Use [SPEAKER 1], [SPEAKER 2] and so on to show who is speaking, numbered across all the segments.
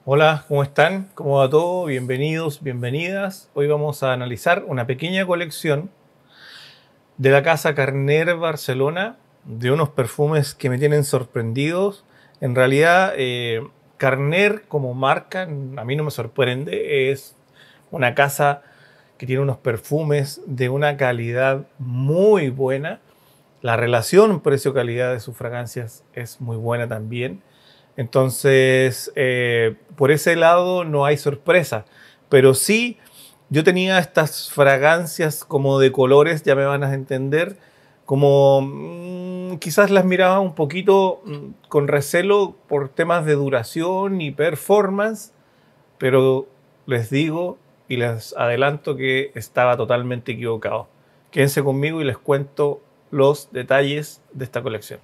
[SPEAKER 1] Hola, ¿cómo están? ¿Cómo va todo? Bienvenidos, bienvenidas. Hoy vamos a analizar una pequeña colección de la casa Carner Barcelona, de unos perfumes que me tienen sorprendidos. En realidad, Carner como marca, a mí no me sorprende, es una casa que tiene unos perfumes de una calidad muy buena. La relación precio-calidad de sus fragancias es muy buena también. Entonces, por ese lado no hay sorpresa, pero sí, yo tenía estas fragancias como de colores, ya me van a entender, como quizás las miraba un poquito con recelo por temas de duración y performance, pero les digo y les adelanto que estaba totalmente equivocado. Quédense conmigo y les cuento los detalles de esta colección.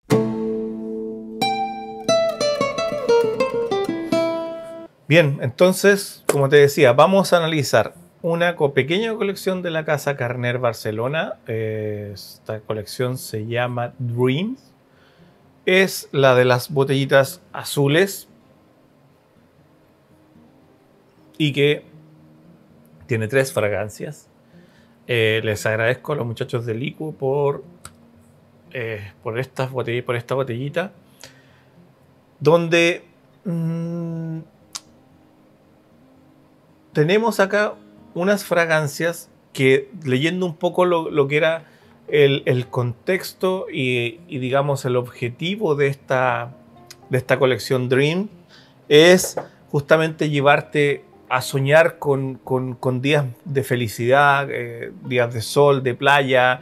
[SPEAKER 1] Bien, entonces, como te decía, vamos a analizar una pequeña colección de la casa Carner Barcelona. Esta colección se llama Dreams. Es la de las botellitas azules y que tiene 3 fragancias. Les agradezco a los muchachos de Licu por esta botellita, donde tenemos acá unas fragancias que, leyendo un poco lo que era el contexto y, digamos, el objetivo de esta colección Dream, es justamente llevarte a soñar con días de felicidad, días de sol, de playa,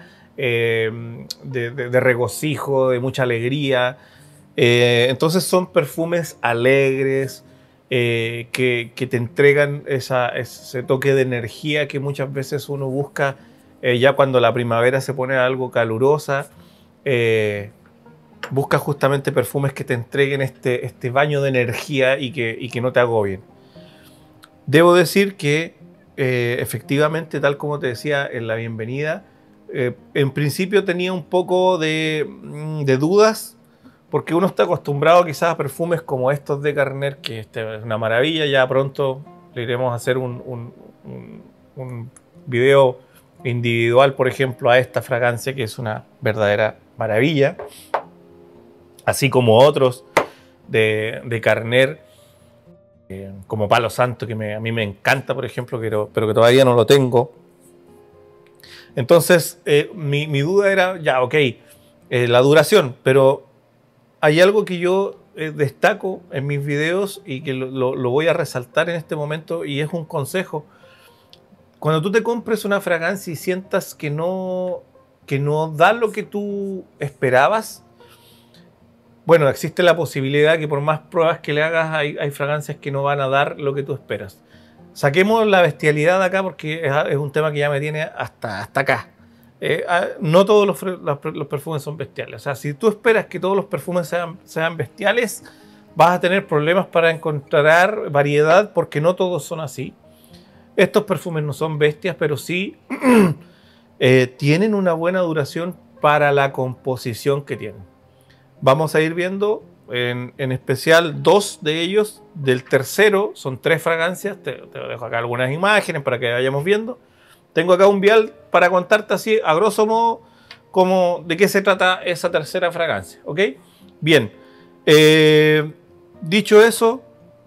[SPEAKER 1] de regocijo, de mucha alegría. Entonces son perfumes alegres, que te entregan ese toque de energía que muchas veces uno busca ya cuando la primavera se pone algo calurosa. Busca justamente perfumes que te entreguen este baño de energía y que no te agobien. Debo decir que efectivamente, tal como te decía en la bienvenida, en principio tenía un poco de dudas porque uno está acostumbrado quizás a perfumes como estos de Carner, que este es una maravilla. Ya pronto le iremos a hacer un video individual, por ejemplo, a esta fragancia, que es una verdadera maravilla. Así como otros de Carner, como Palo Santo, que a mí me encanta, por ejemplo, pero que todavía no lo tengo. Entonces, mi duda era, ya, ok, la duración, pero hay algo que yo destaco en mis videos y que lo voy a resaltar en este momento, y es un consejo. Cuando tú te compres una fragancia y sientas que no da lo que tú esperabas, bueno, existe la posibilidad que por más pruebas que le hagas, hay fragancias que no van a dar lo que tú esperas. Saquemos la bestialidad de acá porque es un tema que ya me tiene hasta acá. No todos los perfumes son bestiales. O sea, si tú esperas que todos los perfumes sean bestiales, vas a tener problemas para encontrar variedad, porque no todos son así. Estos perfumes no son bestias, pero sí tienen una buena duración para la composición que tienen. Vamos a ir viendo en especial 2 de ellos. Del tercero son 3 fragancias. Te dejo acá algunas imágenes para que vayamos viendo. Tengo acá un vial para contarte así, a grosso modo, como de qué se trata esa tercera fragancia. ¿Ok? Bien. Dicho eso,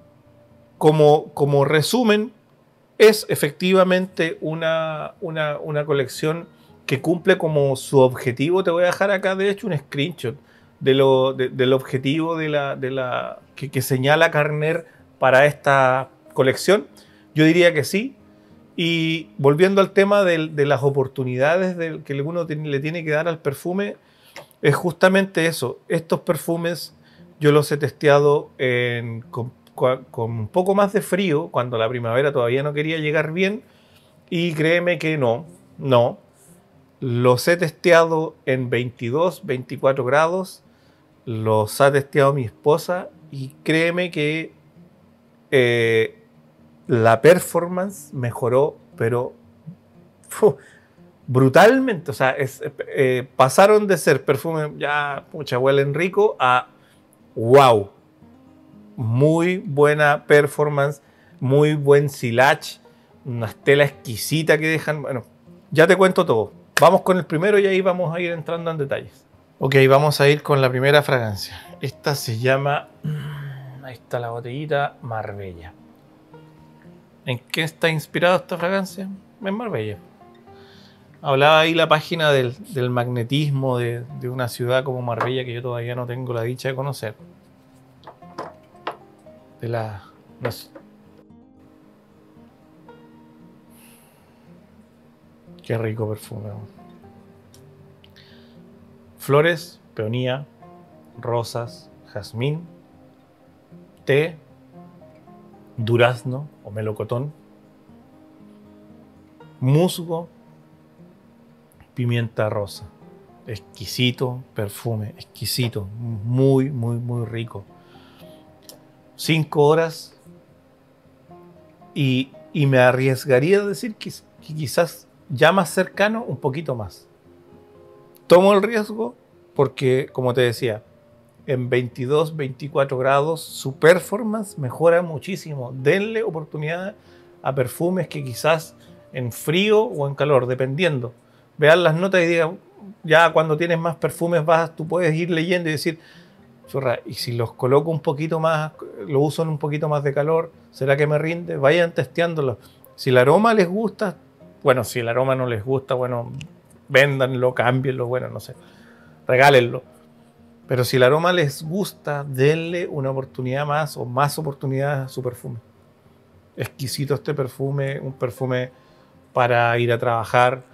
[SPEAKER 1] como resumen, es efectivamente una colección que cumple como su objetivo. Te voy a dejar acá, de hecho, un screenshot del objetivo que señala Carner para esta colección. Yo diría que sí. Y volviendo al tema de las oportunidades que uno le tiene que dar al perfume, es justamente eso. Estos perfumes yo los he testeado con un poco más de frío, cuando la primavera todavía no quería llegar bien, y créeme que no. Los he testeado en 22, 24 grados, los ha testeado mi esposa, y créeme que eh, la performance mejoró, pero brutalmente. O sea, pasaron de ser perfumes ya, pucha, huelen rico, a wow. muy buena performance, muy buen silage, una tela exquisita que dejan. Bueno, ya te cuento todo. Vamos con el primero y ahí vamos a ir entrando en detalles. Ok, vamos a ir con la primera fragancia. Esta se llama, ahí está la botellita, Marbella. ¿En qué está inspirada esta fragancia? En Marbella. Hablaba ahí la página del magnetismo de una ciudad como Marbella que yo todavía no tengo la dicha de conocer. No sé. Qué rico perfume. Flores, peonía, rosas, jazmín, té, durazno o melocotón, musgo, pimienta rosa. Exquisito perfume, exquisito, muy, muy, muy rico. 5 horas y me arriesgaría a decir que quizás ya más cercano, un poquito más. Tomo el riesgo porque, como te decía, en 22, 24 grados su performance mejora muchísimo. Denle oportunidad a perfumes que quizás en frío o en calor, dependiendo. Vean las notas y digan, ya cuando tienes más perfumes tú puedes ir leyendo y decir, chorra, y si los coloco un poquito más, lo uso en un poquito más de calor, ¿será que me rinde? Vayan testeándolo. Si el aroma les gusta, bueno, si el aroma no les gusta, bueno, véndanlo, cámbienlo, bueno, no sé, regálenlo. Pero si el aroma les gusta, denle una oportunidad más o más oportunidades a su perfume. Exquisito este perfume, un perfume para ir a trabajar,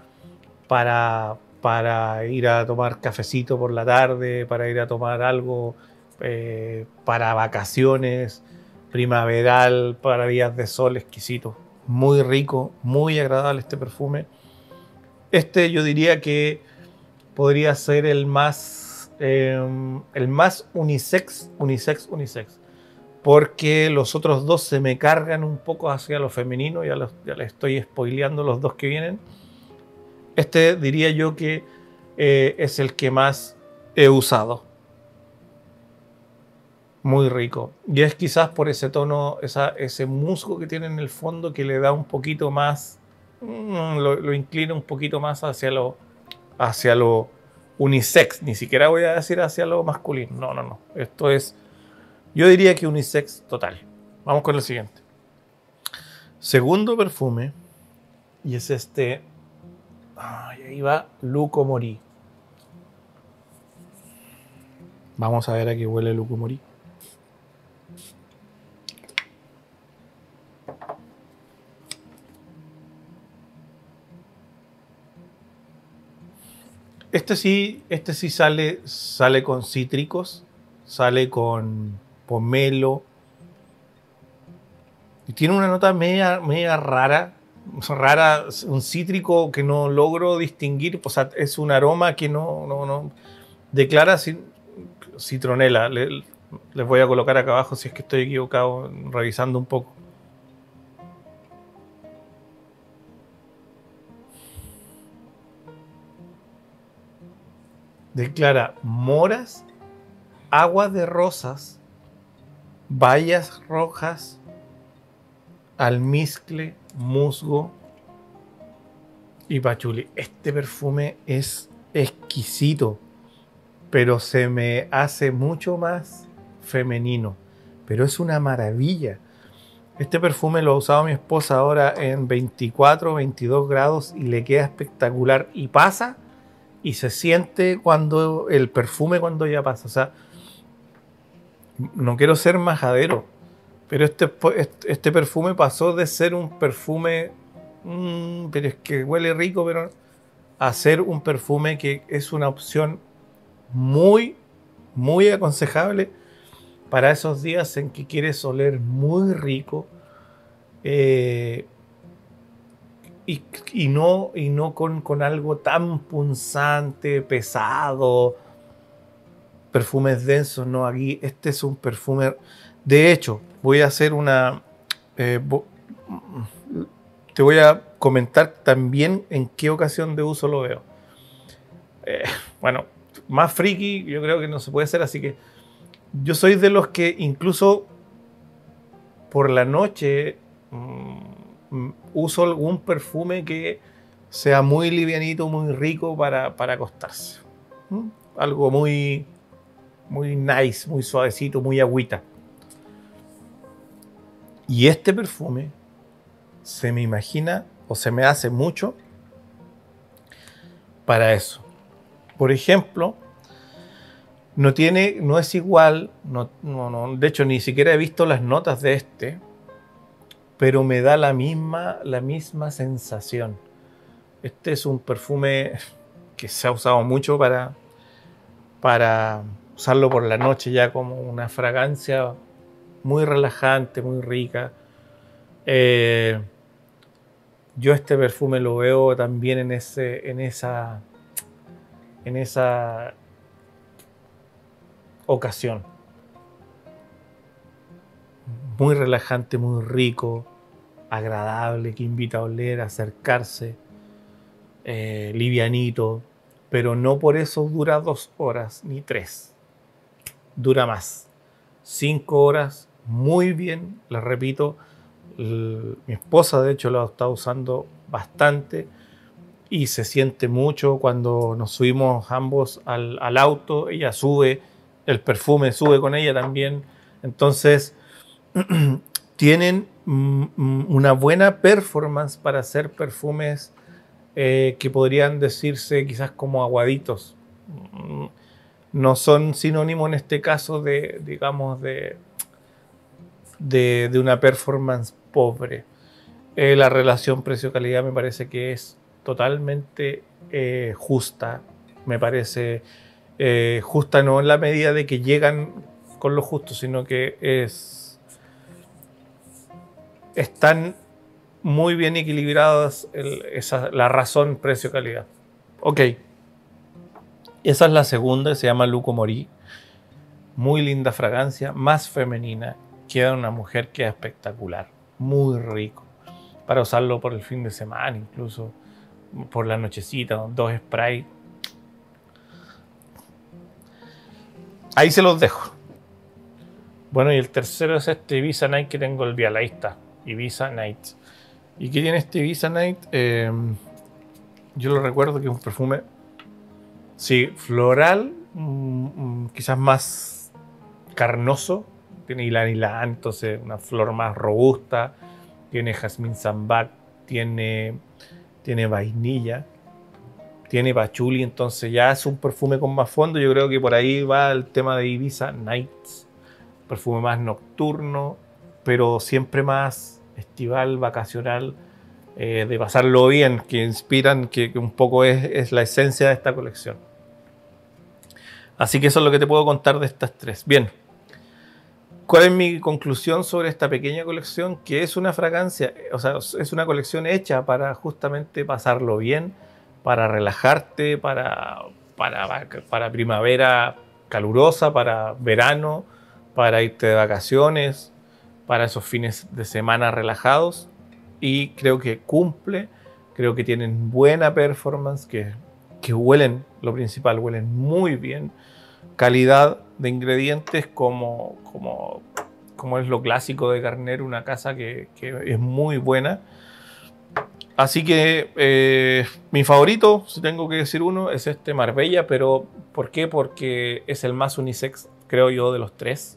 [SPEAKER 1] para ir a tomar cafecito por la tarde, para ir a tomar algo para vacaciones, primaveral, para días de sol, exquisito. Muy rico, muy agradable este perfume. Este yo diría que podría ser el más unisex, porque los otros dos se me cargan un poco hacia lo femenino, ya les estoy spoileando los dos que vienen. Este diría yo que es el que más he usado. Muy rico. Y es quizás por ese tono, ese musgo que tiene en el fondo que le da un poquito más, lo inclina un poquito más hacia lo unisex. Ni siquiera voy a decir hacia lo masculino. No, no, no. Esto es, yo diría que unisex total. Vamos con el siguiente. Segundo perfume. Y es este. Ahí va Luco Mori. Vamos a ver a qué huele Luco Mori. Este sí sale con cítricos, sale con pomelo. Y tiene una nota media rara, un cítrico que no logro distinguir. O sea, es un aroma que no declara citronela. Les voy a colocar acá abajo si es que estoy equivocado, revisando un poco. Declara moras, agua de rosas, bayas rojas, almizcle, musgo y pachuli. Este perfume es exquisito, pero se me hace mucho más femenino. Pero es una maravilla. Este perfume lo ha usado mi esposa ahora en 24, 22 grados y le queda espectacular. Y pasa y se siente el perfume cuando ya pasa. O sea, no quiero ser majadero, pero este perfume pasó de ser un perfume, pero es que huele rico, pero a ser un perfume que es una opción muy, muy aconsejable para esos días en que quieres oler muy rico y no con algo tan punzante, pesado, perfumes densos. No, aquí este es un perfume. De hecho, voy a hacer te voy a comentar también en qué ocasión de uso lo veo. Bueno, más friki yo creo que no se puede hacer, así que yo soy de los que incluso por la noche uso algún perfume que sea muy livianito, muy rico para acostarse. Algo muy, muy nice, muy suavecito, muy agüita. Y este perfume se me imagina o se me hace mucho para eso. Por ejemplo, no es igual, de hecho ni siquiera he visto las notas de este, pero me da la misma sensación. Este es un perfume que se ha usado mucho para usarlo por la noche ya como una fragancia muy relajante, muy rica. Yo este perfume lo veo también en esa ocasión. Muy relajante, muy rico, agradable, que invita a oler, a acercarse, livianito, pero no por eso dura 2 horas ni 3. Dura más. 5 horas, muy bien, les repito. Mi esposa, de hecho, lo ha estado usando bastante y se siente mucho cuando nos subimos ambos al auto. Ella sube, el perfume sube con ella también. Entonces, tienen una buena performance para hacer perfumes que podrían decirse quizás como aguaditos. No son sinónimo en este caso de, digamos, de una performance pobre. La relación precio-calidad me parece que es totalmente justa. Me parece justa no en la medida de que llegan con lo justo, sino que están muy bien equilibradas la razón precio-calidad. Ok, esa es la segunda, se llama Luco Mori. Muy linda fragancia, más femenina. Queda una mujer que es espectacular, muy rico. Para usarlo por el fin de semana, incluso por la nochecita, 2 sprays. Ahí se los dejo. Bueno, y el tercero es este Ibiza Night que tengo el día, ahí está, Ibiza Night. ¿Y qué tiene este Ibiza Night? Yo lo recuerdo que es un perfume, sí, floral, quizás más carnoso. Tiene ylang-ylang, entonces una flor más robusta. Tiene jazmín sambac, tiene vainilla, tiene pachuli, entonces ya es un perfume con más fondo. Yo creo que por ahí va el tema de Ibiza Nights. Perfume más nocturno, pero siempre más estival, vacacional, de pasarlo bien, que inspiran, que un poco es la esencia de esta colección. Así que eso es lo que te puedo contar de estas 3. Bien. ¿Cuál es mi conclusión sobre esta pequeña colección? Que es una fragancia, o sea, es una colección hecha para justamente pasarlo bien, para relajarte, para primavera calurosa, para verano, para irte de vacaciones, para esos fines de semana relajados. Y creo que cumple, creo que tienen buena performance, que huelen, lo principal, huelen muy bien. Calidad de ingredientes como es lo clásico de Garnier, una casa que es muy buena. Así que mi favorito, si tengo que decir uno, es este Marbella, pero ¿por qué? Porque es el más unisex, creo yo, de los 3.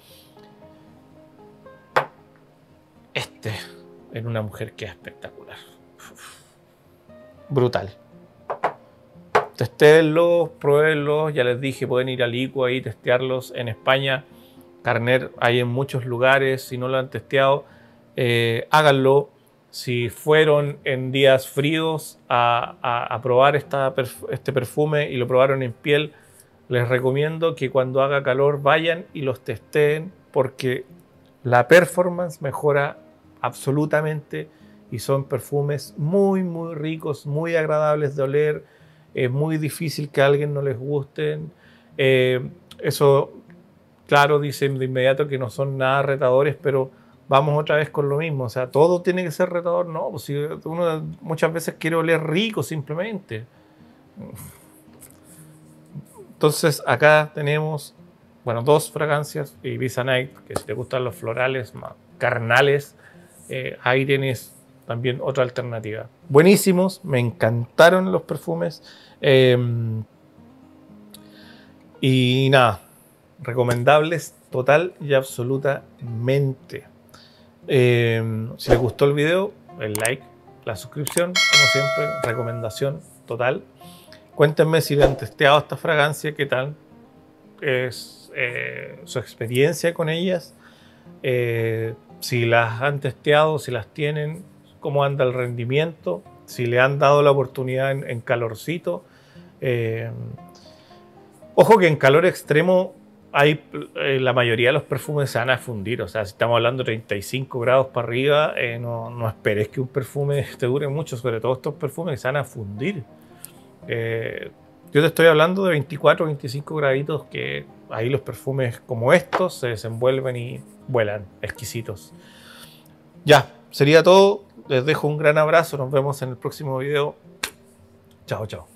[SPEAKER 1] Este, en una mujer que es espectacular. Brutal. Testéenlos, pruébenlos, ya les dije, pueden ir al ICO ahí, testearlos. En España, Garnier hay en muchos lugares, si no lo han testeado, háganlo. Si fueron en días fríos a probar este perfume y lo probaron en piel, les recomiendo que cuando haga calor vayan y los testeen, porque la performance mejora absolutamente y son perfumes muy, muy ricos, muy agradables de oler. Es muy difícil que a alguien no les gusten. Eso, claro, dicen de inmediato que no son nada retadores, pero vamos otra vez con lo mismo. O sea, todo tiene que ser retador. No, pues si uno muchas veces quiere oler rico simplemente. Entonces acá tenemos, bueno, 2 fragancias. Ibiza Night, que si te gustan los florales, carnales, ahí tienes también otra alternativa. Buenísimos, me encantaron los perfumes. Y nada, recomendables total y absolutamente. Si les gustó el video, el like, la suscripción, como siempre, recomendación total. Cuéntenme si han testeado esta fragancia, qué tal es su experiencia con ellas, si las han testeado, si las tienen, cómo anda el rendimiento, si le han dado la oportunidad en calorcito. Ojo que en calor extremo la mayoría de los perfumes se van a fundir. O sea, si estamos hablando de 35 grados para arriba, no esperes que un perfume te dure mucho, sobre todo estos perfumes que se van a fundir. Yo te estoy hablando de 24 25 graditos, que ahí los perfumes como estos se desenvuelven y vuelan, exquisitos. Ya, sería todo. Les dejo un gran abrazo. Nos vemos en el próximo video. Chao, chao.